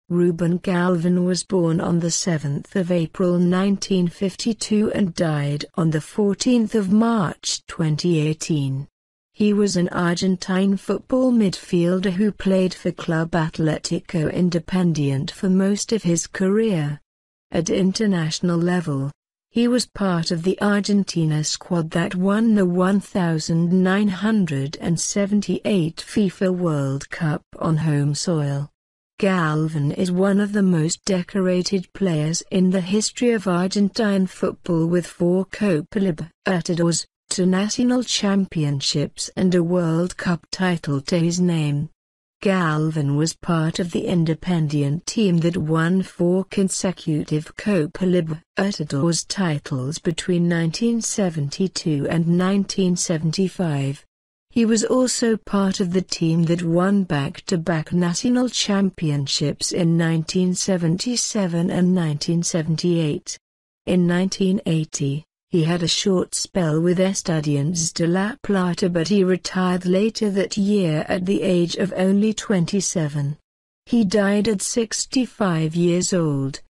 Rubén Galván was born on the 7th of April 1952 and died on the 14th of March 2018. He was an Argentine football midfielder who played for Club Atlético Independiente for most of his career. At international level, he was part of the Argentina squad that won the 1978 FIFA World Cup on home soil. Galván is one of the most decorated players in the history of Argentine football with 4 Copa Libertadores, 2 National Championships and a World Cup title to his name. Galván was part of the Independiente team that won 4 consecutive Copa Libertadores titles between 1972 and 1975. He was also part of the team that won back-to-back National Championships in 1977 and 1978. In 1980, he had a short spell with Estudiantes de La Plata, but he retired later that year at the age of only 27. He died at 65 years old.